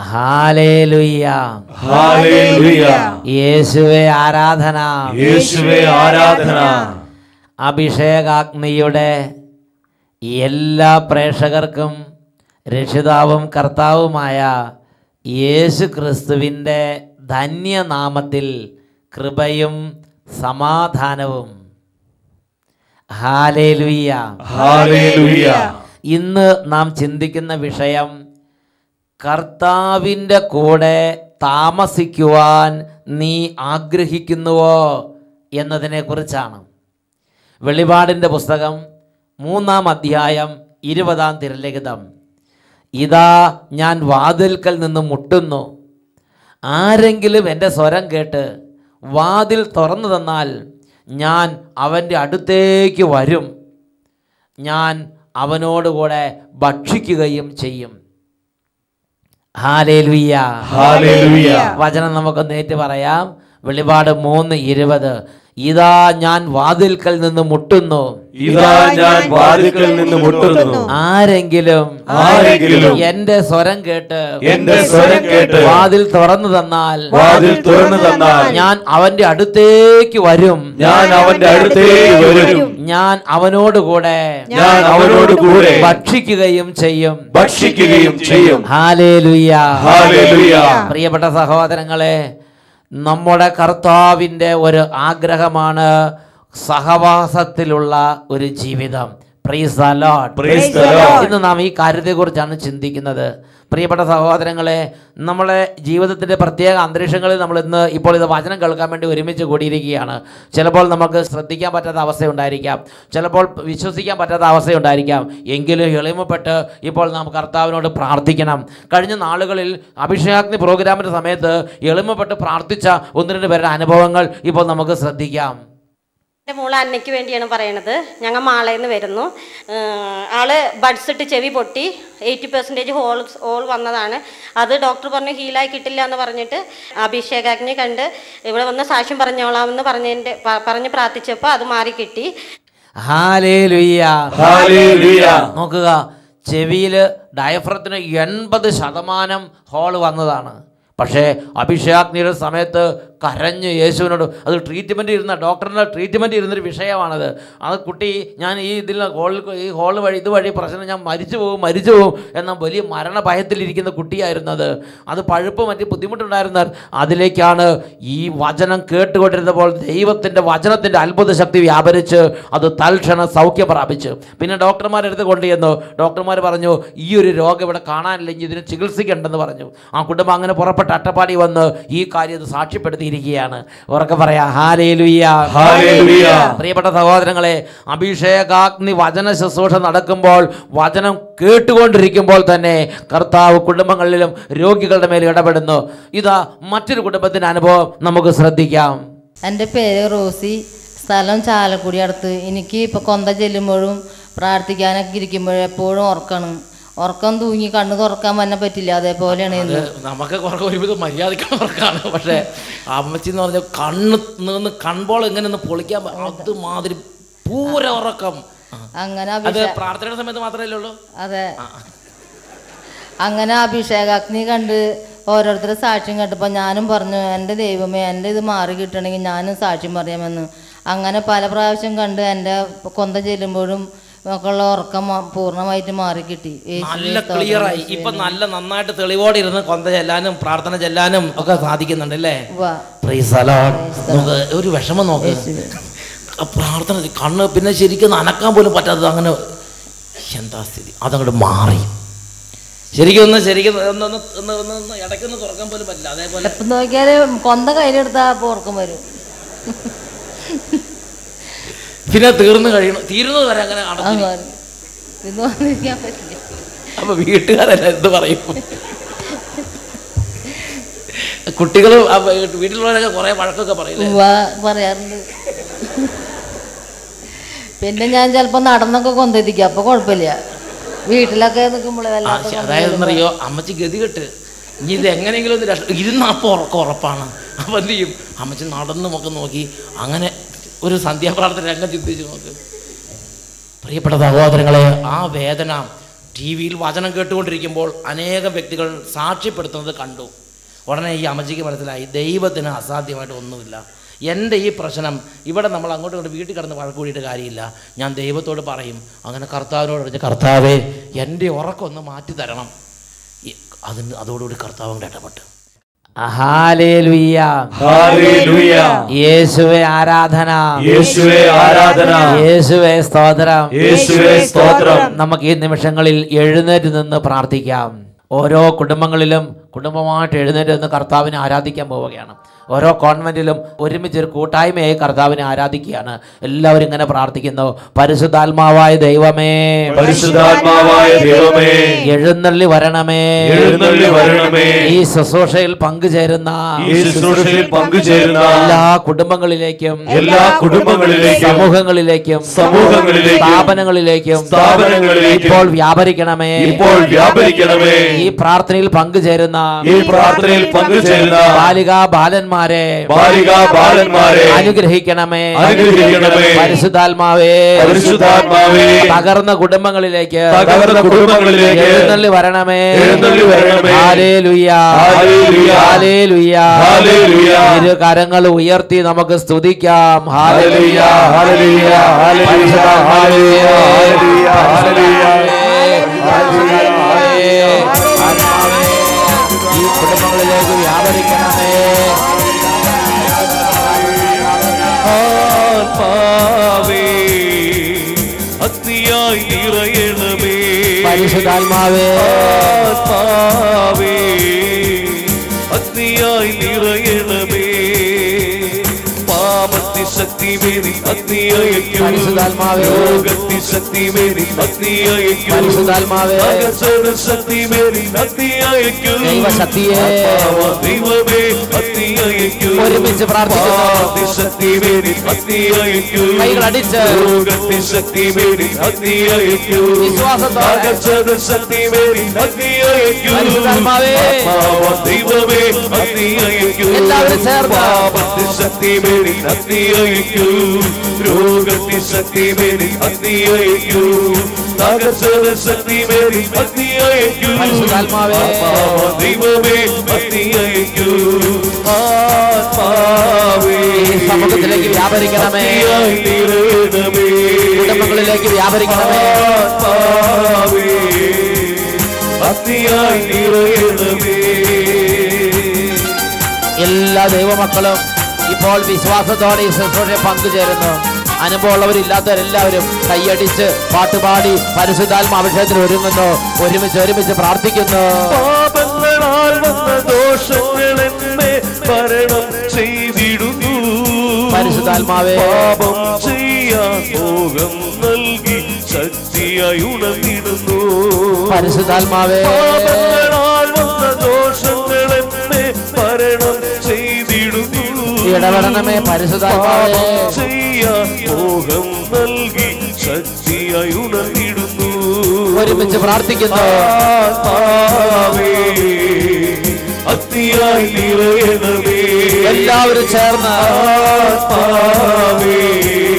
Hallelujah, ഹല്ലേലൂയ. യേശുവേ ആരാധന, യേശുവേ ആരാധന. അഭിഷേകാഗ്നിയുടെ എല്ലാ പ്രേക്ഷകർക്കും രക്ഷിതാവും കർത്താവുമായ യേശു ക്രിസ്തുവിൻ്റെ ധന്യനാമത്തിൽ കൃപയും സമാധാനവും. ഹല്ലേലൂയ, ഹല്ലേലൂയ. ഇന്ന് നാം ചിന്തിക്കുന്ന വിഷയം കർത്താവിൻ്റെ കൂടെ താമസിക്കുവാൻ നീ ആഗ്രഹിക്കുന്നുവോ എന്നതിനെക്കുറിച്ചാണ്. വെളിപാടിൻ്റെ പുസ്തകം 3-ാം അധ്യായം 20-ാം തിരുലിഖിതം. ഇതാ ഞാൻ വാതിൽക്കൽ നിന്ന് മുട്ടുന്നു, ആരെങ്കിലും എൻ്റെ സ്വരം കേട്ട് വാതിൽ തുറന്നു തന്നാൽ ഞാൻ അവൻ്റെ അടുത്തേക്ക് വരും, ഞാൻ അവനോടുകൂടെ ഭക്ഷിക്കുകയും ചെയ്യും. ഹല്ലേലൂയ, ഹല്ലേലൂയ. വചനം നമുക്കൊന്ന് ഏറ്റു പറയാം. വെളിപാട് 3:20. ഇതാ ഞാൻ വാതിൽക്കൽ നിന്ന് മുട്ടുന്നു, ഇതാ ഞാൻ വാതിൽക്കൽ നിന്ന് മുട്ടുന്നു, ആരെങ്കിലും എന്റെ സ്വരം കേട്ട് വാതിൽ തുറന്നു തന്നാൽ ഞാൻ അവന്റെ അടുത്തേക്ക് വരും, ഞാൻ അവനോടുകൂടെ ഭക്ഷിക്കുകയും ചെയ്യും. ഹല്ലേലൂയ, ഹല്ലേലൂയ. പ്രിയപ്പെട്ട സഹോദരങ്ങളെ, നമ്മുടെ കർത്താവിൻ്റെ ഒരു ആഗ്രഹമാണ് സഹവാസത്തിലുള്ള ഒരു ജീവിതം. Praise the Lord. ഇന്ന് നാം ഈ കാര്യത്തെക്കുറിച്ചാണ് ചിന്തിക്കുന്നത്. പ്രിയപ്പെട്ട സഹോദരങ്ങളെ, നമ്മളെ ജീവിതത്തിൻ്റെ പ്രത്യേക അന്തരീക്ഷങ്ങളിൽ നമ്മൾ ഇന്ന് ഇപ്പോൾ ഇത് വചനം കേൾക്കാൻ വേണ്ടി ഒരുമിച്ച് കൂടിയിരിക്കുകയാണ്. ചിലപ്പോൾ നമുക്ക് ശ്രദ്ധിക്കാൻ പറ്റാത്ത അവസ്ഥയുണ്ടായിരിക്കാം, ചിലപ്പോൾ വിശ്വസിക്കാൻ പറ്റാത്ത അവസ്ഥയുണ്ടായിരിക്കാം. എങ്കിലും എളിമപ്പെട്ട് ഇപ്പോൾ നാം കർത്താവിനോട് പ്രാർത്ഥിക്കണം. കഴിഞ്ഞ നാളുകളിൽ അഭിഷേകാഗ്നി പ്രോഗ്രാമിൻ്റെ സമയത്ത് എളിമപ്പെട്ട് പ്രാർത്ഥിച്ച 1-2 പേരുടെ അനുഭവങ്ങൾ ഇപ്പോൾ നമുക്ക് ശ്രദ്ധിക്കാം. എൻ്റെ മോള് അന്നയ്ക്ക് വേണ്ടിയാണ് പറയണത്. ഞങ്ങൾ മാളയിൽ നിന്ന് വരുന്നു. ആള് ബഡ്സ് ഇട്ട് ചെവി പൊട്ടി 80% ഹോൾ വന്നതാണ്. അത് ഡോക്ടർ പറഞ്ഞു ഹീലായി കിട്ടില്ല എന്ന് പറഞ്ഞിട്ട് അഭിഷേകാഗ്നി കണ്ട് ഇവിടെ വന്ന് സാക്ഷ്യം പറഞ്ഞോളാമെന്ന് പറഞ്ഞ് പ്രാർത്ഥിച്ചപ്പോൾ അത് മാറി കിട്ടി. ഹല്ലേലൂയ, ഹല്ലേലൂയ. നോക്കുക, ചെവിയിൽ ഡയഫ്രത്തിന് 80% ഹോൾ വന്നതാണ്. പക്ഷേ അഭിഷേകാഗ്നിയുടെ സമയത്ത് കരഞ്ഞ് യേശുവിനോട്, അത് ട്രീറ്റ്മെൻറ്റ് ഇരുന്ന ഡോക്ടറിൻ്റെ ട്രീറ്റ്മെൻറ്റ് ഇരുന്നൊരു വിഷയമാണത്. അത് കുട്ടി ഞാൻ ഈ ഹോൾ വഴി ഇതുവഴി പ്രശ്നം ഞാൻ മരിച്ചു പോകും എന്ന വലിയ മരണഭയത്തിലിരിക്കുന്ന കുട്ടിയായിരുന്നത്. അത് പഴുപ്പ് മറ്റ് ബുദ്ധിമുട്ടുണ്ടായിരുന്നാൽ അതിലേക്കാണ് ഈ വചനം കേട്ടുകൊണ്ടിരുന്നപ്പോൾ ദൈവത്തിൻ്റെ വചനത്തിൻ്റെ അത്ഭുത ശക്തി വ്യാപരിച്ച് അത് തൽക്ഷണം സൗഖ്യം പ്രാപിച്ചു. പിന്നെ ഡോക്ടർമാരെടുത്ത് കൊണ്ടുചെന്നു. ഡോക്ടർമാർ പറഞ്ഞു ഈ ഒരു രോഗം ഇവിടെ കാണാനില്ലെങ്കിൽ ഇതിന് ചികിത്സിക്കേണ്ടെന്ന് പറഞ്ഞു. ആ കുടുംബം അങ്ങനെ പുറപ്പെട്ട അട്ടപ്പാടി വന്ന് ഈ കാര്യം സാക്ഷ്യപ്പെടുത്തിയിരിക്കുകയാണ്. ഉറക്കെ പറയാ ഹല്ലേലൂയ, ഹല്ലേലൂയ. പ്രിയപ്പെട്ട സഹോദരങ്ങളെ, അഭിഷേകാഗ്നി വചന ശുശ്രൂഷ നടക്കുമ്പോൾ, വചനം കേട്ടുകൊണ്ടിരിക്കുമ്പോൾ തന്നെ കർത്താവ് കുടുംബങ്ങളിലും രോഗികളുടെ മേൽ ഇടപെടുന്നു. ഇതാ മറ്റൊരു കുടുംബത്തിൻ്റെ അനുഭവം നമുക്ക് ശ്രദ്ധിക്കാം. എൻ്റെ പേര് റോസി, സ്ഥലം ചാലക്കുടി അടുത്ത്. എനിക്ക് ഇപ്പോൾ കൊന്ത ചെല്ലുമ്പോഴും പ്രാർത്ഥിക്കാനൊക്കെ ഇരിക്കുമ്പോഴും എപ്പോഴും ഉറക്കം തൂങ്ങി കണ്ണ് തുറക്കാൻ തന്നെ പറ്റില്ല. അതേപോലെയാണ് നമുക്ക് ഒരുവിധം മര്യാദയ്ക്ക് ഉറക്കാണ്. പക്ഷേ അമ്മച്ചി എന്ന് പറഞ്ഞാൽ കണ്ണ് നിന്ന് കൺപോൾ എങ്ങനെ ഒന്ന് പൊളിക്കാൻ അതുമാതിരി പൂര ഉറക്കം. അങ്ങനെ പ്രാർത്ഥനയുടെ സമയത്ത് മാത്രമല്ലേ ഉള്ളൂ. അതെ, അങ്ങനെ അഭിഷേകാഗ്നി കണ്ട് ഓരോരുത്തർ സാക്ഷ്യം കേട്ടപ്പോൾ ഞാനും പറഞ്ഞു എൻ്റെ ദൈവമേ, എൻ്റെ ഇത് മാറി കിട്ടണമെങ്കിൽ ഞാനും സാക്ഷ്യം പറയാമെന്ന്. അങ്ങനെ പല പ്രാവശ്യം കണ്ട് എൻ്റെ കൊന്ത ചെല്ലുമ്പോഴും മക്കളുടെ ഉറക്കം പൂർണ്ണമായിട്ട് മാറിക്കിട്ടി. നല്ല ക്ലിയറായി. ഇപ്പൊ നന്നായിട്ട് തെളിവോടെ ഇരുന്ന് കൊന്ത ചെല്ലാനും പ്രാർത്ഥന ചെല്ലാനും ഒക്കെ സാധിക്കുന്നുണ്ട് അല്ലേ? നമുക്ക് ഒരു വിഷമം നോക്ക്, പ്രാർത്ഥന കണ്ണ് പിന്നെ ശരിക്കും അനക്കാൻ പോലും പറ്റാത്തത്. അങ്ങനെ എന്താ സ്ഥിതി? അതങ്ങോട്ട് മാറി. ശരിക്കും ഇടയ്ക്കൊന്ന് തുറക്കാൻ പോലും പറ്റില്ല. അതേപോലെ എപ്പം നോക്കിയാല് കൊന്ത കയ്യിലെടുത്താ ഉറക്കം വരും. പിന്നെ തീരുന്നത് വരെ അങ്ങനെ അപ്പൊ വീട്ടുകാരല്ല എന്ത് പറയും? കുട്ടികളും വീട്ടിലുള്ളവരൊക്കെ കുറെ വഴക്കൊക്കെ പറയാറുണ്ട്. പിന്നെ ഞാൻ ചിലപ്പോ നടന്നൊക്കെ കൊണ്ടെത്തിക്കും, അപ്പൊ കുഴപ്പമില്ല. വീട്ടിലൊക്കെ നിൽക്കുമ്പോഴേ അതായതെന്നറിയോ, അമ്മച്ചി ഗതികെട്ട് ഇനി ഇത് എങ്ങനെയെങ്കിലും ഒന്ന് ഇരുന്നപ്പോൾ ഉറപ്പാണ്. അപ്പൊ എന്ത് ചെയ്യും? അമ്മച്ചി നടന്നുമൊക്കെ നോക്കി അങ്ങനെ ഒരു സന്ധ്യാപ്രാർത്ഥന രംഗം ചിന്തിച്ച് നോക്ക്. പ്രിയപ്പെട്ട സഹോദരങ്ങളെ, ആ വേദന ടി വിയിൽ വചനം കേട്ടുകൊണ്ടിരിക്കുമ്പോൾ അനേകം വ്യക്തികൾ സാക്ഷ്യപ്പെടുത്തുന്നത് കണ്ടു. ഉടനെ ഈ അമ്മച്ചിക്ക് മനസ്സിലായി ദൈവത്തിന് അസാധ്യമായിട്ട് ഒന്നുമില്ല. എൻ്റെ ഈ പ്രശ്നം ഇവിടെ നമ്മൾ അങ്ങോട്ടും ഇങ്ങോട്ട് വീട്ടിൽ കിടന്ന് വഴക്ക് കൂടിയിട്ട് കാര്യമില്ല. ഞാൻ ദൈവത്തോട് പറയും. അങ്ങനെ കർത്താവിനോട് പറഞ്ഞ്, കർത്താവേ എൻ്റെ ഉറക്കമൊന്ന് മാറ്റി തരണം. അതോടുകൂടി കർത്താവ് ഇടപെട്ടു. ഹല്ലേലൂയ, ഹല്ലേലൂയ. യേശുവേ ആരാധന, യേശുവേ ആരാധന, യേശുവേ സ്തോത്രം, യേശുവേ സ്തോത്രം. നമുക്ക് ഈ നിമിഷങ്ങളിൽ എഴുന്നേറ്റ് നിന്ന് പ്രാർത്ഥിക്കാം. ഓരോ കുടുംബങ്ങളിലും കുടുംബമായിട്ട് എഴുന്നേറ്റ് നിന്ന് കർത്താവിനെ ആരാധിക്കാൻ പോവുകയാണ്. ഓരോ കോൺവെന്റിലും ഒരുമിച്ചൊരു കൂട്ടായ്മയായി കർത്താവിനെ ആരാധിക്കുകയാണ്. എല്ലാവരും ഇങ്ങനെ പ്രാർത്ഥിക്കുന്നു. പരിശുദ്ധാത്മാവായ ദൈവമേ, പരിശുദ്ധാത്മാവായ ദൈവമേ, എഴുന്നള്ളി വരണമേ, എഴുന്നള്ളി വരണമേ. ഈ ശുശ്രൂഷയിൽ പങ്കുചേരുന്ന എല്ലാ കുടുംബങ്ങളിലേക്കും, എല്ലാ കുടുംബങ്ങളിലേക്കും, സമൂഹങ്ങളിലേക്കും, സ്ഥാപനങ്ങളിലേക്കും ഇപ്പോൾ വ്യാപരിക്കണമേ, ഇപ്പോൾ വ്യാപരിക്കണമേ. ഈ പ്രാർത്ഥനയിൽ പങ്കുചേരുന്ന ബാലികാ ബാലന്മാരെ അനുഗ്രഹിക്കണമേ, പരിശുദ്ധാത്മാവേ, തകർന്ന കുടുംബങ്ങളിലേക്ക് എഴുന്നള്ളി വരണമേ. ഹല്ലേലൂയ, ഹല്ലേലൂയ. ഇരു കരങ്ങൾ ഉയർത്തി നമുക്ക് സ്തുതിക്കാം. ഹല്ലേലൂയ, ഹല്ലേലൂയ, ഹല്ലേലൂയ. ഈ കുടുംബങ്ങളിലേക്ക് വ്യാപരിക്കണമേ. അത്തിയായി നിറയണമേ, പരിശുദ്ധാത്മാവേ, അത്തിയായി നിറയണമേ. പാപത്തി ശക്തി മേരി അഗ്നിയയക്കൂ, രോഗത്തി ശക്തി മേരി അഗ്നിയയക്കൂ, പരിശുദ്ധാത്മാവേ, ശക്തി മേരി അഗ്നിയയക്കൂ, ദൈവശക്തിയെ ദൈവമേ അഗ്നിയയക്കൂ. ഒരുമിച്ച് പ്രാർത്ഥിക്കുന്നു. ശക്തി മേരി അഗ്നിയയക്കൂ, കൈകളടിച്ച് രോഗത്തി ശക്തി മേരി അഗ്നിയയക്കൂ, വിശ്വാസത്തോടെ ശക്തി മേരി അഗ്നിയയക്കൂ, പരിശുദ്ധാത്മാവേ, ദൈവമേ അഗ്നിയയക്കൂ. എല്ലാവരും ചേർന്ന് പാപത്തി ശക്തി മേരി അഗ്നിയയക്കൂ, രോഗത്തി ശക്തി മേരി അഗ്നിയയക്കൂ, തകർച്ചയുടെ ശക്തി മേരി അഗ്നിയയക്കൂ, പരിശുദ്ധാത്മാവേ, ദൈവമേ അഗ്നിയയക്കൂ. ആത്മാവേ സമൂഹത്തിലേക്ക് വ്യാപരിക്കണമേ, നിറയണമേ, കുടുംബങ്ങളിലേക്ക് വ്യാപരിക്കണമേ. ആത്മാവേ അഗ്നിയായി നിറയണമേ. എല്ലാ ദൈവമക്കളും ഇപ്പോൾ വിശ്വാസത്തോടെ ഈ ശുശ്രൂഷയിൽ പങ്കുചേരുന്നു. അനുഭവമുള്ളവരില്ലാത്തവരെല്ലാവരും കൈയടിച്ച് പാട്ടുപാടി പരിശുദ്ധാത്മ അഭിഷേകത്തിന് ഒരുങ്ങുന്നു. ഒരുമിച്ച് പ്രാർത്ഥിക്കുന്നു. പാപങ്ങളാൽ വന്ന ദോഷങ്ങൾ എന്നെ ഭരണം ചെയ്തിടുന്നു, പരിശുദ്ധാത്മാവേ, പാപം ചെയ്യാൻ മോഹം നൽകി ശക്തിയായി ഉണർന്നിടുന്നു. പരിശുദ്ധാത്മാവേ, പാപങ്ങളാൽ വന്ന ദോഷങ്ങൾ എന്നെ ഭരണം ചെയ്തിടുന്നു, ഇടപെടണമേ. പരിശുദ്ധാത്മാവേ, ചെയ്യാൻ മോഹം നൽകി ശക്തിയായി ഉണർന്നിടുന്നു. ഒരുമിച്ച് പ്രാർത്ഥിക്കുന്നു. ആത്മാവേ അഗ്നിയായി നിറയണമേ, എല്ലാവരും ചേർന്ന് ആത്മാവേ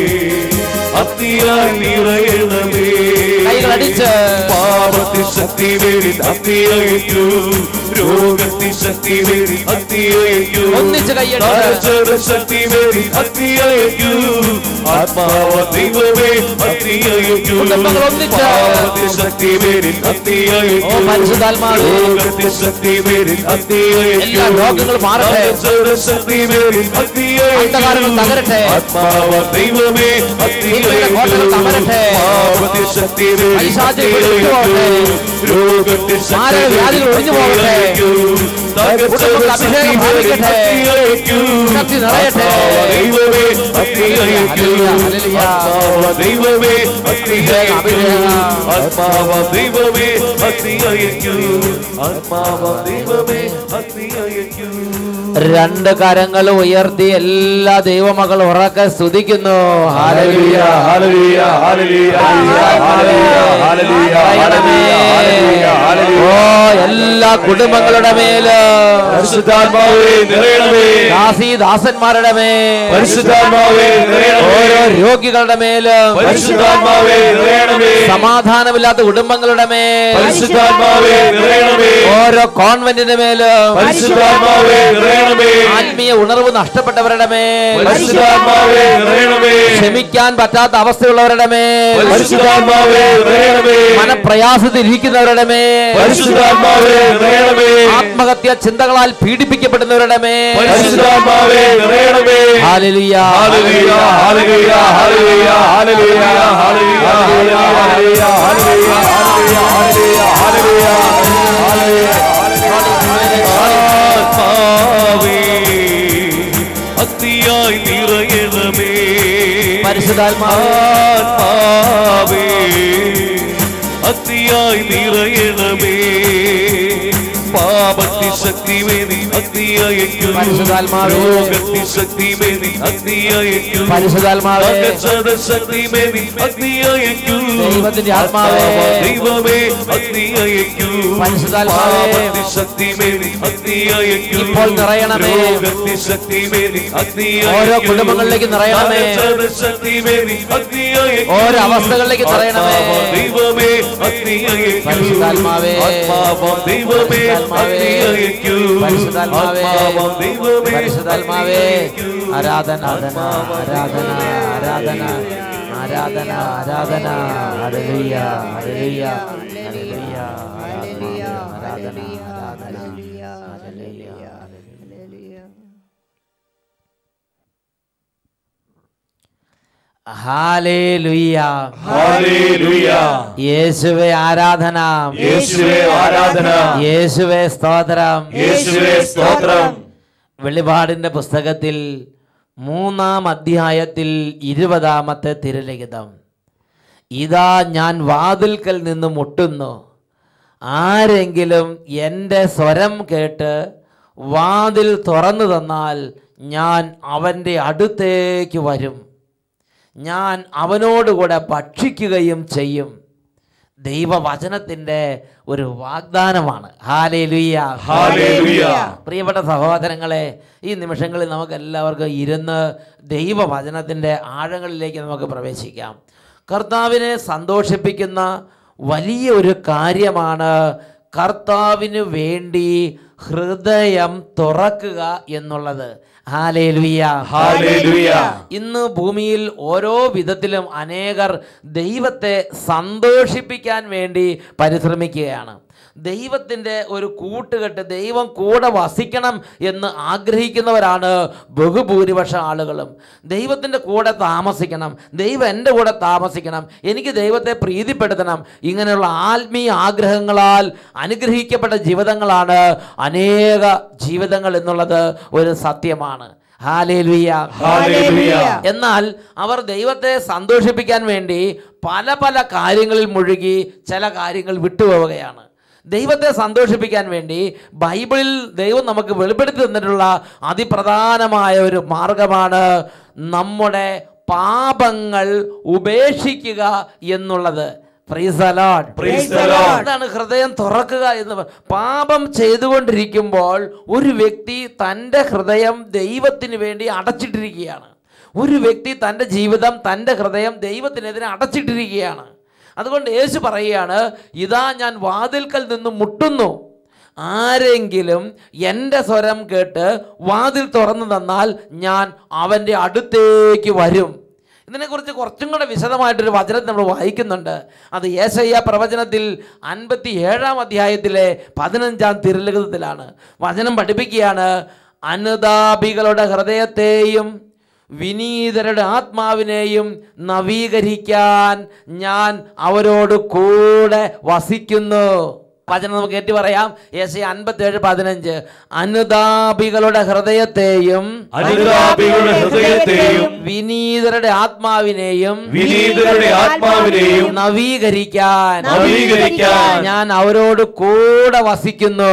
അഗ്നിയായി നിറയണമേ. കൈകളടിച്ച് പാപത്തി ശക്തി മേരി അഗ്നിയയക്കൂ, രോഗത്തി ശക്തി മേരി അഗ്നിയയക്കൂ, ഒന്നിച്ച് കൈയടിച്ച് ശക്തി മേരി അഗ്നിയയക്കൂ, ആത്മാവ ദൈവമേ അഗ്നിയയക്കൂ, കുടുംബങ്ങൾ ഒന്നിച്ച് പാപത്തി ശക്തി മേരി അഗ്നിയയക്കൂ, പരിശുദ്ധാത്മാവേ, രോഗത്തി ശക്തി മേരി അഗ്നിയയക്കൂ, എല്ലാ രോഗങ്ങളും മാറട്ടെ, ശക്തി മേരി അഗ്നിയയക്കൂ, അന്ധകാരങ്ങൾ തകരട്ടെ, ആത്മാവ ദൈവമേ കോട്ടകൾ തകരട്ടെ, പാപത്തി ശക്തി മേരി പൈശാചികൾ ഒഴിഞ്ഞുപോകട്ടെ, രോഗത്തി മാരകവ്യാധികൾ ഒഴിഞ്ഞു പോകട്ടെ, കുടുംബങ്ങൾ അഭിഷേകം പ്രാപിക്കട്ടെ, ശക്തി നിറയട്ടെ. ദൈവമേ അഗ്നിയയക്കൂ, ആത്മാവ ദൈവമേ അഗ്നിയയക്കൂ, ആത്മാവ ദൈവമേ അഗ്നിയയക്കൂ, ആത്മാവ ദൈവമേ അഗ്നിയയക്കൂ. രണ്ട് കരങ്ങൾ ഉയർത്തി എല്ലാ ദൈവമക്കൾ ഉറക്കെ സ്തുതിക്കുന്നു. ഹല്ലേലൂയ, ഹല്ലേലൂയ, ഹല്ലേലൂയ, ഹല്ലേലൂയ, ഹല്ലേലൂയ. ഓ എല്ലാ കുടുംബങ്ങളുടെ മേല് പരിശുദ്ധാത്മാവേ നിറയണമേ. ദാസി ദാസന്മാരുടെ മേൽ പരിശുദ്ധാത്മാവേ നിറയണമേ. ഓരോ രോഗികളുടെ മേലും പരിശുദ്ധാത്മാവേ നിറയണമേ. സമാധാനമില്ലാത്ത കുടുംബങ്ങളുടെ മേൽ പരിശുദ്ധാത്മാവേ നിറയണമേ. ഓരോ കോൺവെന്റിന്റെ മേലും പരിശുദ്ധാത്മാവേ നിറയണമേ. ആത്മീയ ഉണർവ് നഷ്ടപ്പെട്ടവരുടെ മേൽ പരിശുദ്ധാത്മാവേ നിറയണമേ. ക്ഷമിക്കാൻ പറ്റാത്ത അവസ്ഥയുള്ളവരുടെ മേൽ പരിശുദ്ധാത്മാവേ നിറയണമേ. മനപ്രയാസത്തിൽ ഇരിക്കുന്നവരുടെ മേൽ പരിശുദ്ധാത്മാവേ നിറയണമേ. ആത്മഹത്യ ചിന്തകളാൽ പീഡിപ്പിക്കപ്പെടുന്നവരുടെ മേൽ പരിശുദ്ധാത്മാവേ നിറയണമേ. ഹല്ലേലൂയ ഹല്ലേലൂയ ഹല്ലേലൂയ ഹല്ലേലൂയ ഹല്ലേലൂയ ഹല്ലേലൂയ ഹല്ലേലൂയ ഹല്ലേലൂയ ഹല്ലേലൂയ ആത്മാവേ അഗ്നിയായി നിറയണമേ. പരിശുദ്ധാത്മാവേ അഗ്നിയായി നിറയണമേ. പാപത്തി ശക്തിമേനി അഗ്നിയയക്കൂ. പരിശുദ്ധാത്മാവേ. രോഗത്തി ശക്തിമേനി അഗ്നിയയക്കൂ. പരിശുദ്ധാത്മാവേ. അകച്ചത ശക്തിമേനി അഗ്നിയയക്കൂ. ദൈവത്തിന്റെ ആത്മാവേ. ദൈവമേ അഗ്നിയയക്കൂ. പരിശുദ്ധാത്മാവേ. പാപത്തി ശക്തിമേനി അഗ്നിയയക്കൂ. ഇപ്പോൾ നിറയണമേ. രോഗത്തി ശക്തിമേനി അഗ്നിയയക്കൂ. ഓരോ കുടുംബങ്ങളിലേക്ക് നിറയണമേ. അകച്ചത ശക്തിമേനി അഗ്നിയയക്കൂ. ഓരോ അവസ്ഥകളിലേക്ക് നിറയണമേ. ദൈവമേ അഗ്നിയയക്കൂ. പരിശുദ്ധാത്മാവേ. ആത്മാവം ദൈവമേ അഗ്നിയയക്കൂ. പരിശുദ്ധാത്മാവേ. ആത്മാവം ദൈവമേ പരിശുദ്ധാത്മാവേ. അഗ്നിയയക്കൂ. ആരാധന ആരാധന ആരാധന ആരാധന ആരാധന ആരാധന ഹല്ലേലൂയ ഹല്ലേലൂയ ഹല്ലേലൂയ ആരാധന ആരാധന ഹല്ലേലൂയ ഹല്ലേലൂയ ഹല്ലേലൂയ. യേശുവേ ആരാധന യേശുവേ ആരാധന. യേശുവേ സ്തോത്രം യേശുവേ സ്തോത്രം. വെളിപാടിന്റെ പുസ്തകത്തിൽ 3-ാം അധ്യായത്തിൽ 20-ാമത്തെ തിരുലിഖിതം. ഇതാ ഞാൻ വാതിൽക്കൽ നിന്ന് മുട്ടുന്നു, ആരെങ്കിലും എൻ്റെ സ്വരം കേട്ട് വാതിൽ തുറന്നു തന്നാൽ ഞാൻ അവൻ്റെ അടുത്തേക്ക് വരും, ഞാൻ അവനോടുകൂടെ ഭക്ഷിക്കുകയും ചെയ്യും. ദൈവവചനത്തിൻ്റെ ഒരു വാഗ്ദാനമാണ്. ഹല്ലേലൂയ ഹല്ലേലൂയ. പ്രിയപ്പെട്ട സഹോദരങ്ങളെ, ഈ നിമിഷങ്ങളിൽ നമുക്ക് എല്ലാവർക്കും ഇരുന്ന് ദൈവവചനത്തിൻ്റെ ആഴങ്ങളിലേക്ക് നമുക്ക് പ്രവേശിക്കാം. കർത്താവിനെ സന്തോഷിപ്പിക്കുന്ന വലിയ ഒരു കാര്യമാണ് കർത്താവിന് വേണ്ടി ഹൃദയം തുറക്കുക എന്നുള്ളത്. ഹല്ലേലൂയ ഹല്ലേലൂയ. ഇന്ന് ഭൂമിയിൽ ഓരോ വിധത്തിലും അനേകർ ദൈവത്തെ സന്തോഷിപ്പിക്കാൻ വേണ്ടി പരിശ്രമിക്കുകയാണ്. ദൈവത്തിൻ്റെ ഒരു കൂട്ടുകെട്ട്, ദൈവം കൂടെ വസിക്കണം എന്ന് ആഗ്രഹിക്കുന്നവരാണ് ബഹുഭൂരിപക്ഷം ആളുകളും. ദൈവത്തിൻ്റെ കൂടെ താമസിക്കണം, ദൈവം എൻ്റെ കൂടെ താമസിക്കണം, എനിക്ക് ദൈവത്തെ പ്രീതിപ്പെടുത്തണം, ഇങ്ങനെയുള്ള ആത്മീയ ആഗ്രഹങ്ങളാൽ അനുഗ്രഹിക്കപ്പെട്ട ജീവിതങ്ങളാണ് അനേക ജീവിതങ്ങൾ എന്നുള്ളത് ഒരു സത്യമാണ്. ഹല്ലേലൂയ ഹല്ലേലൂയ. എന്നാൽ അവർ ദൈവത്തെ സന്തോഷിപ്പിക്കാൻ വേണ്ടി പല പല കാര്യങ്ങളിൽ മുഴുകി ചില കാര്യങ്ങൾ വിട്ടുപോവുകയാണ്. ദൈവത്തെ സന്തോഷിപ്പിക്കാൻ വേണ്ടി ബൈബിളിൽ ദൈവം നമുക്ക് വെളിപ്പെടുത്തി തന്നിട്ടുള്ള അതിപ്രധാനമായ ഒരു മാർഗമാണ് നമ്മുടെ പാപങ്ങൾ ഉപേക്ഷിക്കുക എന്നുള്ളത്. Praise the Lord. Praise the Lord. എന്താണ് ഹൃദയം തുറക്കുക എന്ന്? പാപം ചെയ്തുകൊണ്ടിരിക്കുമ്പോൾ ഒരു വ്യക്തി തൻ്റെ ഹൃദയം ദൈവത്തിന് വേണ്ടി അടച്ചിട്ടിരിക്കുകയാണ്. ഒരു വ്യക്തി തൻ്റെ ജീവിതം, തൻ്റെ ഹൃദയം ദൈവത്തിനെതിരെ അടച്ചിട്ടിരിക്കുകയാണ്. അതുകൊണ്ട് യേശു പറയുകയാണ്, ഇതാ ഞാൻ വാതിൽക്കൽ നിന്ന് മുട്ടുന്നു, ആരെങ്കിലും എൻ്റെ സ്വരം കേട്ട് വാതിൽ തുറന്നു തന്നാൽ ഞാൻ അവൻ്റെ അടുത്തേക്ക് വരും. ഇതിനെക്കുറിച്ച് കുറച്ചും കൂടെ വിശദമായിട്ടൊരു വചനം നമ്മൾ വായിക്കുന്നുണ്ട്. അത് യെശയ്യാ പ്രവചനത്തിൽ 57-ാം അധ്യായത്തിലെ 15-ാം തിരുലിഖിതത്തിലാണ്. വചനം പഠിപ്പിക്കുകയാണ്, അനുതാപികളുടെ ഹൃദയത്തെയും വിനീതരുടെ ആത്മാവിനെയും നവീകരിക്കാൻ ഞാൻ അവരോട് കൂടെ വസിക്കുന്നു. വചനം നമുക്ക് ഏറ്റു പറയാം. യെശയ്യാ 57:15. അനുതാപികളുടെ ഹൃദയത്തെയും വിനീതരുടെ ആത്മാവിനെയും നവീകരിക്കാൻ ഞാൻ അവരോട് കൂടെ വസിക്കുന്നു.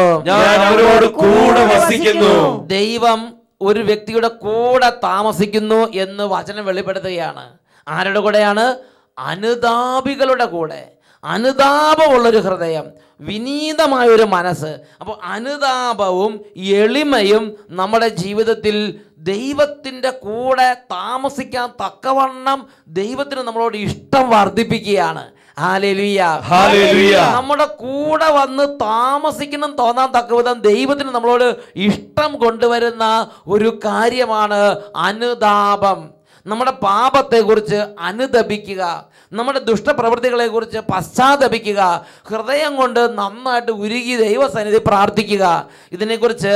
ദൈവം ഒരു വ്യക്തിയുടെ കൂടെ താമസിക്കുന്നു എന്ന് വചനം വെളിപ്പെടുത്തുകയാണ്. ആരുടെ കൂടെയാണ്? അനുതാപികളുടെ കൂടെ. അനുതാപമുള്ളൊരു ഹൃദയം, വിനീതമായൊരു മനസ്സ്. അപ്പോൾ അനുതാപവും എളിമയും നമ്മുടെ ജീവിതത്തിൽ ദൈവത്തിൻ്റെ കൂടെ താമസിക്കാൻ തക്കവണ്ണം ദൈവത്തിന് നമ്മളോട് ഇഷ്ടം വർദ്ധിപ്പിക്കുകയാണ്. ഹല്ലേലൂയ, ഹല്ലേലൂയ. നമ്മുടെ കൂടെ വന്ന് താമസിക്കണം തോന്നാൻ തക്കവിധം ദൈവത്തിന് നമ്മളോട് ഇഷ്ടം കൊണ്ടുവരുന്ന ഒരു കാര്യമാണ് അനുതാപം. നമ്മുടെ പാപത്തെക്കുറിച്ച് അനുതപിക്കുക, നമ്മുടെ ദുഷ്ടപ്രവൃത്തികളെക്കുറിച്ച് പശ്ചാത്തപിക്കുക, ഹൃദയം കൊണ്ട് നന്നായിട്ട് ഉരുകി ദൈവസന്നിധി പ്രാർത്ഥിക്കുക. ഇതിനെക്കുറിച്ച്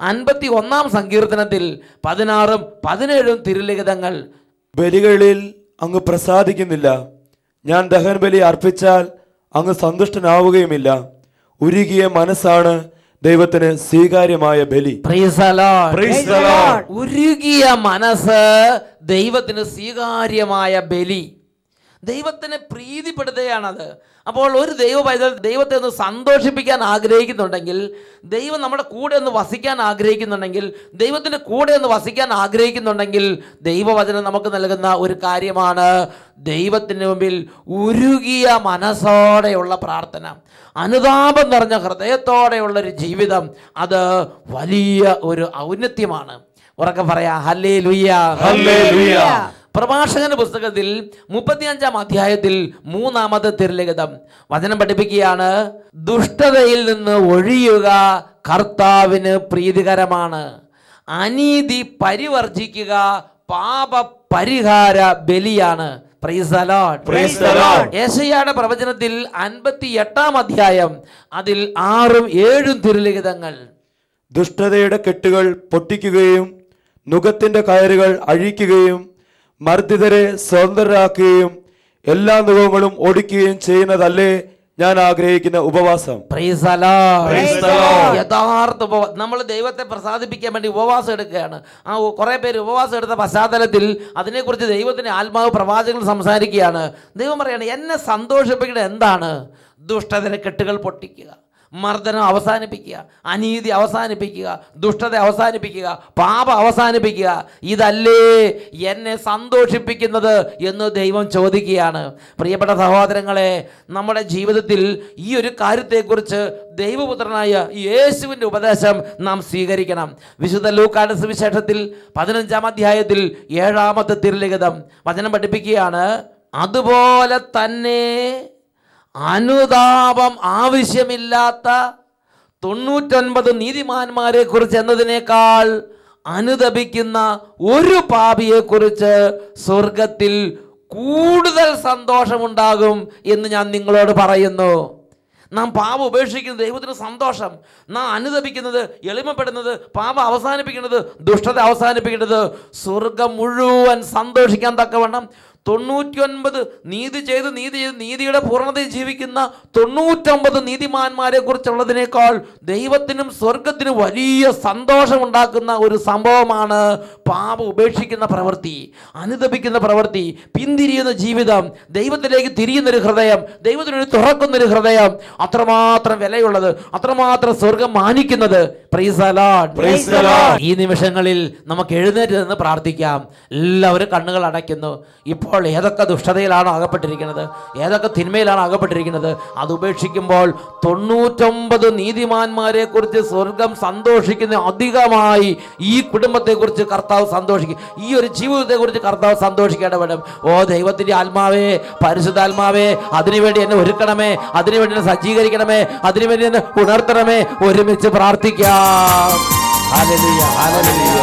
51-ാം സങ്കീർത്തനത്തിൽ 16-ഉം 17-ഉം തിരുലിഖിതങ്ങൾ. ബലികളിൽ അങ്ങ് പ്രസാദിക്കുന്നില്ല, ഞാൻ ദഹനബലി അർപ്പിച്ചാൽ അങ്ങ് സന്തുഷ്ടനാവുകയുമില്ല. ഉരുകിയ മനസ്സാണ് ദൈവത്തിന് സ്വീകാര്യമായ ബലി. Praise the Lord. Praise the Lord. ഉരുകിയ മനസ്സ് ദൈവത്തിന് സ്വീകാര്യമായ ബലി, ദൈവത്തിനെ പ്രീതിപ്പെടുത്തുകയാണത്. അപ്പോൾ ഒരു ദൈവ പൈതൽ ദൈവത്തെ ഒന്ന് സന്തോഷിപ്പിക്കാൻ ആഗ്രഹിക്കുന്നുണ്ടെങ്കിൽ, ദൈവം നമ്മുടെ കൂടെ ഒന്ന് വസിക്കാൻ ആഗ്രഹിക്കുന്നുണ്ടെങ്കിൽ, ദൈവത്തിൻ്റെ കൂടെ ഒന്ന് വസിക്കാൻ ആഗ്രഹിക്കുന്നുണ്ടെങ്കിൽ, ദൈവവചനം നമുക്ക് നൽകുന്ന ഒരു കാര്യമാണ് ദൈവത്തിന് മുമ്പിൽ ഉരുകിയ മനസ്സോടെയുള്ള പ്രാർത്ഥന, അനുതാപം നിറഞ്ഞ ഹൃദയത്തോടെയുള്ളൊരു ജീവിതം. അത് വലിയ ഒരു ഔന്നത്യമാണ്. ഉറക്കെ പറയാം, ഹല്ലേലൂയ, ഹല്ലേലൂയ. പ്രഭാഷകന്റെ പുസ്തകത്തിൽ 35-ാം അധ്യായത്തിൽ 3-ാമത്തെ തിരുലിഖിതം വചനം പഠിപ്പിക്കുകയാണ്, ദുഷ്ടതയിൽ നിന്ന് ഒഴിയുക കർത്താവിന് പ്രീതികരമാണ്, അനീതി പരിവർജിക്കുക പാപ പരിഹാര ബലിയാണ്. Praise the Lord. Praise the Lord. യെശയ്യായുടെ പ്രവചനത്തിൽ 58-ാം അധ്യായം അതിൽ 6-ഉം 7-ഉം തിരുലിഖിതങ്ങൾ. ദുഷ്ടതയുടെ കെട്ടുകൾ പൊട്ടിക്കുകയും നുകത്തിന്റെ കയറുകൾ അഴിക്കുകയും മർദ്ദിതരെ സ്വതന്ത്രരാക്കുകയും എല്ലാ നുകങ്ങളും ഒടിക്കുകയും ചെയ്യുന്നതല്ലേ ഞാൻ ആഗ്രഹിക്കുന്ന ഉപവാസം. Praise the Lord. Praise the Lord. യഥാർത്ഥ നമ്മൾ ദൈവത്തെ പ്രസാദിപ്പിക്കാൻ വേണ്ടി ഉപവാസം എടുക്കുകയാണ്. ആ കുറേ പേര് ഉപവാസം എടുത്ത പശ്ചാത്തലത്തിൽ അതിനെക്കുറിച്ച് ദൈവത്തിൻ്റെ ആത്മാവ് പ്രവാചകൻ സംസാരിക്കുകയാണ്. ദൈവം പറയാണ്, എന്നെ സന്തോഷിപ്പിക്കുന്നത് എന്താണ്? ദുഷ്ടതയുടെ കെട്ടുകൾ പൊട്ടിക്കുക, മർദ്ദനം അവസാനിപ്പിക്കുക, അനീതി അവസാനിപ്പിക്കുക, ദുഷ്ടത അവസാനിപ്പിക്കുക, പാപം അവസാനിപ്പിക്കുക. ഇതല്ലേ എന്നെ സന്തോഷിപ്പിക്കുന്നത് എന്ന് ദൈവം ചോദിക്കുകയാണ്. പ്രിയപ്പെട്ട സഹോദരങ്ങളെ, നമ്മുടെ ജീവിതത്തിൽ ഈ ഒരു കാര്യത്തെക്കുറിച്ച് ദൈവപുത്രനായ യേശുവിൻ്റെ ഉപദേശം നാം സ്വീകരിക്കണം. വിശുദ്ധ ലൂക്കായുടെ സുവിശേഷത്തിൽ 15-ാം അധ്യായത്തിൽ 7-ാമത്തെ തിരുലിഖിതം വചനം പഠിപ്പിക്കുകയാണ്, അതുപോലെ തന്നെ അനുതാപം ആവശ്യമില്ലാത്ത 99 നീതിമാന്മാരെ കുറിച്ച് എന്നതിനേക്കാൾ അനുതപിക്കുന്ന ഒരു പാപിയെക്കുറിച്ച് സ്വർഗത്തിൽ കൂടുതൽ സന്തോഷമുണ്ടാകും എന്ന് ഞാൻ നിങ്ങളോട് പറയുന്നു. നാം പാപം ഉപേക്ഷിക്കുന്നത് ദൈവത്തിന് സന്തോഷം, നാം അനുതപിക്കുന്നത്, എളിമപ്പെടുന്നത്, പാപം അവസാനിപ്പിക്കുന്നത്, ദുഷ്ടത അവസാനിപ്പിക്കുന്നത് സ്വർഗം മുഴുവൻ സന്തോഷിക്കാൻ തക്കവണ്ണം 99 നീതി ചെയ്ത് നീതിയുടെ പൂർണ്ണതയിൽ ജീവിക്കുന്ന 99 നീതിമാന്മാരെ കുറിച്ചുള്ളതിനേക്കാൾ ദൈവത്തിനും സ്വർഗത്തിനും വലിയ സന്തോഷമുണ്ടാക്കുന്ന ഒരു സംഭവമാണ് പാപം ഉപേക്ഷിക്കുന്ന പ്രവൃത്തി, അനുതപിക്കുന്ന പ്രവൃത്തി, പിന്തിരിയുന്ന ജീവിതം, ദൈവത്തിലേക്ക് തിരിയുന്നൊരു ഹൃദയം, ദൈവത്തിനൊരു തുറക്കുന്നൊരു ഹൃദയം. അത്രമാത്രം വിലയുള്ളത്, അത്രമാത്രം സ്വർഗം മാനിക്കുന്നത്. Praise the Lord. Praise the Lord. ഈ നിമിഷങ്ങളിൽ നമുക്ക് എഴുന്നേറ്റ് നിന്ന് പ്രാർത്ഥിക്കാം. എല്ലാവരും കണ്ണുകൾ അടയ്ക്കുന്നു. ഇപ്പോൾ ഏതൊക്കെ ദുഷ്ടതയിലാണോ അകപ്പെട്ടിരിക്കുന്നത്, ഏതൊക്കെ തിന്മയിലാണോ അകപ്പെട്ടിരിക്കുന്നത്, അത് ഉപേക്ഷിക്കുമ്പോൾ 99 നീതിമാന്മാരെ കുറിച്ച് സ്വർഗം സന്തോഷിക്കുന്ന അധികമായി ഈ കുടുംബത്തെക്കുറിച്ച് കർത്താവ് സന്തോഷിക്കും. ഈ ഒരു ജീവിതത്തെക്കുറിച്ച് കർത്താവ് സന്തോഷിക്കേണ്ടവിടും. ഓ ദൈവത്തിൻ്റെ ആത്മാവേ, പരിശുദ്ധാത്മാവേ, അതിനുവേണ്ടി എന്നെ ഒരുക്കണമേ, അതിനുവേണ്ടി എന്നെ സജ്ജീകരിക്കണമേ, അതിനുവേണ്ടി എന്നെ ഉണർത്തണമേ. ഒരുമിച്ച് പ്രാർത്ഥിക്കാം. ഹല്ലേലൂയ, ഹല്ലേലൂയ,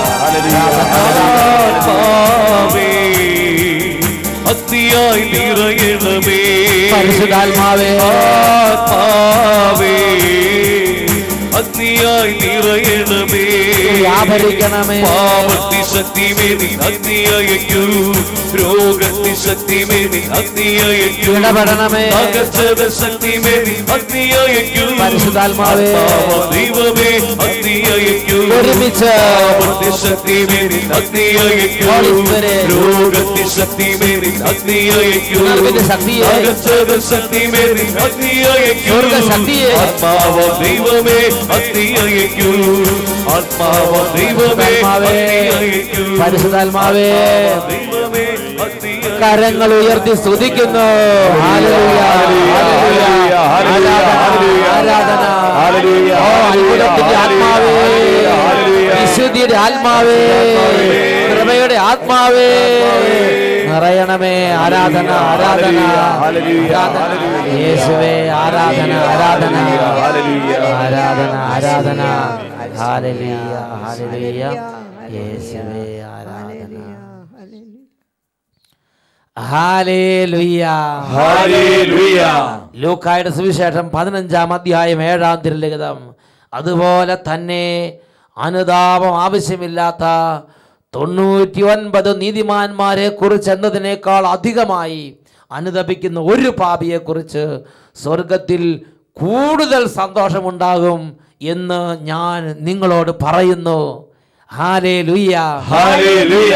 ആത്മാവേ, അഗ്നിയായി നിറയണമേ, പരിശുദ്ധാത്മാവേ, ആത്മാവേ, അഗ്നിയായി നിറയണമേ, വ്യാപരിക്കണമേ. പാപത്തി ശക്തിമേനി അഗ്നിയയക്കൂ, രോഗത്തി ശക്തിമേനി അഗ്നിയയക്കൂ, ഇടപെടണമേ. അകച്ചത ശക്തിമേനി അഗ്നിയയക്കൂ, പരിശുദ്ധാത്മാവേ, ദൈവമേ അഗ്നിയയക്കൂ, ഒരുമിച്ച് പാപത്തി ശക്തിമേനി അഗ്നിയയക്കൂ, രോഗത്തി ശക്തിമേനി അഗ്നിയയക്കൂ, ഉണർവിന്റെ ശക്തിയെ, അകച്ചത ശക്തിമേനി അഗ്നിയയക്കൂ, സ്വർഗ്ഗശക്തിയെ, ആത്മാവ ദൈവമേ അഗ്നിയയക്കൂ, ആത്മാവ ദൈവമേ പരിശുദ്ധാത്മാവേ, ദൈവമേ അഗ്നിയയക്കൂ, കരങ്ങൾ ഉയർത്തി സ്തുതിക്കുന്നു. ഹല്ലേലൂയ, ഹല്ലേലൂയ, ഹല്ലേലൂയ, ആരാധന. ഹല്ലേലൂയ, ഓ അത്ഭുതത്തിന്റെ ആത്മാവേ, വിശുദ്ധിയുടെ ആത്മാവേ, കൃപയുടെ ആത്മാവേ നിറയണമേ. ആരാധന, ആരാധന, യേശുവേ ആരാധന, ആരാധന, ആരാധന, ആരാധന. ഹല്ലേലൂയ, ഹല്ലേലൂയ, യേശുവേ ആരാധന. ഹല്ലേലൂയ, ഹല്ലേലൂയ. ലൂക്കായുടെ സുവിശേഷം 15-ാം അധ്യായം 7-ാം തിരുലിഖിതം. അതുപോലെ തന്നെ അനുതാപം ആവശ്യമില്ലാത്ത 99 നീതിമാന്മാരെ കുറിച്ച് എന്നതിനേക്കാൾ അധികമായി അനുതപിക്കുന്ന ഒരു പാപിയെക്കുറിച്ച് സ്വർഗത്തിൽ കൂടുതൽ സന്തോഷമുണ്ടാകും എന്ന് ഞാൻ നിങ്ങളോട് പറയുന്നു. ഹല്ലേലൂയ, ഹല്ലേലൂയ.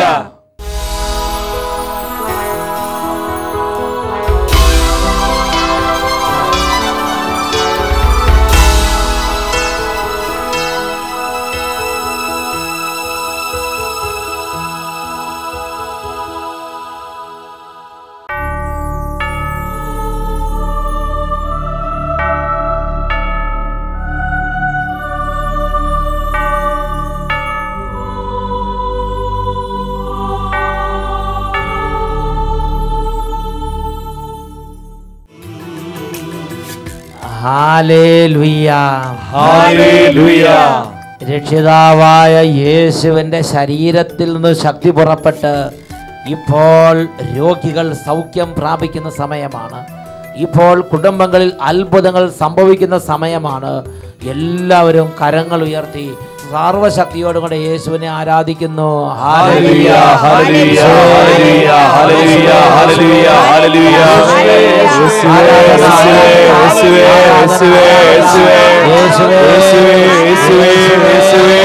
ഹല്ലേലൂയ, ഹല്ലേലൂയ. രക്ഷിതാവായ യേശുവിൻ്റെ ശരീരത്തിൽ നിന്ന് ശക്തി പുറപ്പെട്ട് ഇപ്പോൾ രോഗികൾ സൗഖ്യം പ്രാപിക്കുന്ന സമയമാണ്. ഇപ്പോൾ കുടുംബങ്ങളിൽ അത്ഭുതങ്ങൾ സംഭവിക്കുന്ന സമയമാണ്. എല്ലാവരും കരങ്ങൾ ഉയർത്തി സർവശക്തിയോടും കൂടെ യേശുവിനെ ആരാധിക്കുന്നു. ഹല്ലേലൂയ, ഹല്ലേലൂയ, ഹല്ലേലൂയ, ഹല്ലേലൂയ, ഹല്ലേലൂയ, ഹല്ലേലൂയ. യേശുവേ, യേശുവേ, യേശുവേ, യേശുവേ, യേശുവേ, യേശുവേ, യേശുവേ, യേശുവേ,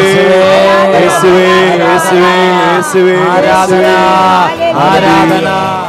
യേശുവേ, യേശുവേ, യേശുവേ, യേശുവേ. ആരാധന, ആരാധന.